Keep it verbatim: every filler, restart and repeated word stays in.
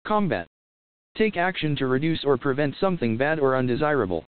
Combat. Take action to reduce or prevent something bad or undesirable.